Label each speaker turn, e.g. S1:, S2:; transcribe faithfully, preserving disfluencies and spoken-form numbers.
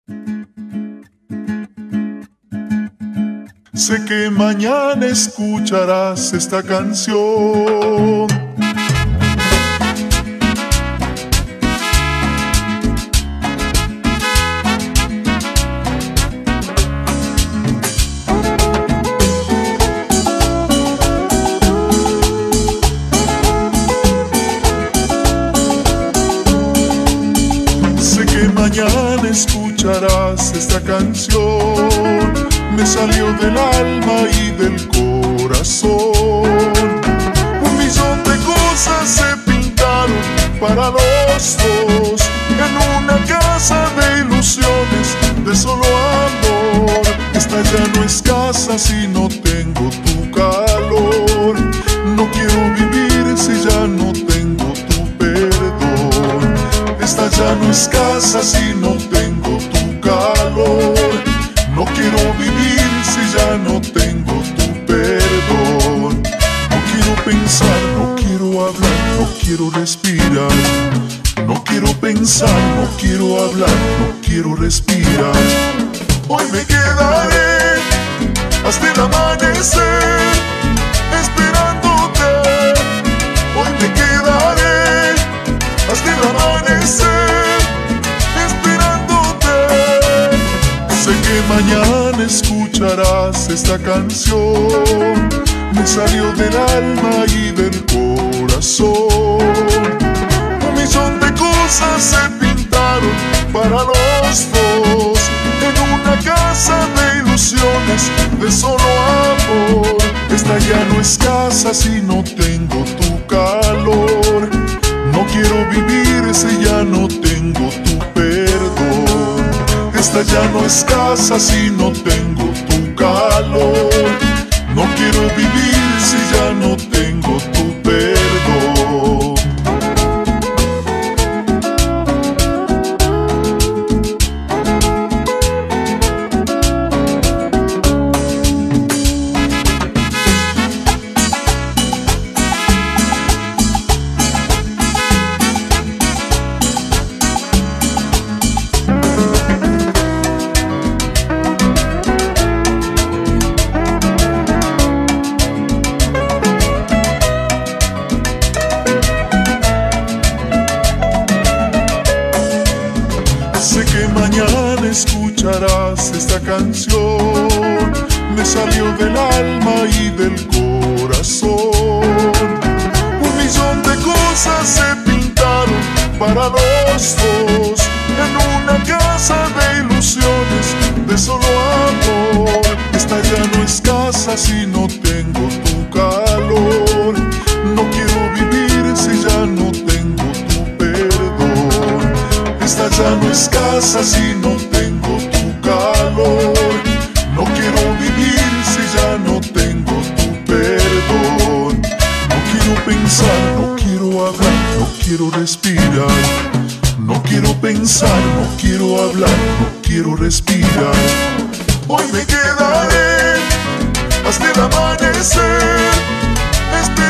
S1: Sé que mañana escucharás esta canción. Sé que mañana escucharás esta canción. Me salió del alma y del corazón. Un millón de cosas se pintaron para los dos, en una casa de ilusiones, de solo amor. Esta ya no es casa si no tengo tu calor. No quiero vivir si ya no tengo tu perdón. Esta ya no es casa si no tengo tu calor. No quiero vivir si ya no tengo tu perdón. No quiero pensar, no quiero hablar, no quiero respirar. No quiero pensar, no quiero hablar, no quiero respirar. Hoy me quedaré hasta el amanecer esperándote. Hoy me quedaré hasta el amanecer. Sé que mañana escucharás esta canción. Me salió del alma y del corazón. Un millón de cosas se pintaron para los dos, en una casa de ilusiones, de solo amor. Esta ya no es casa si no tengo tu calor. No quiero vivir si ya no tengo tu perdón. Esta ya no es casa si no tengo tu calor. No quiero vivir si ya no tengo tu perdón. Sé que mañana escucharás esta canción. Me salió del alma y del corazón. Un millón de cosas se pintaron para los dos, en una casa de ilusiones, de solo amor. Esta ya no es casa si no tengo tu calor. No quiero vivir si ya no tengo tu perdón. Esta ya no es casa si no tengo tu calor. No quiero vivir si ya no tengo tu perdón. No quiero pensar, no quiero hablar, no quiero respirar. No quiero pensar, no quiero hablar, no quiero respirar. Hoy me quedaré hasta el amanecer.